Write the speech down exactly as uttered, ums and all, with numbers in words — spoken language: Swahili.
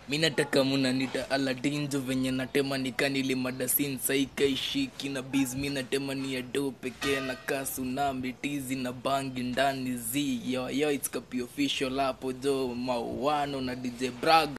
Mina taka muna nita Aladdin venye natema nikanili madasin saika ishiki na biz mina tema ni ya do peke na kasu na mitizi na bangi ndani zi yo yo it's kapi official hapo jo mawano na D J Brag.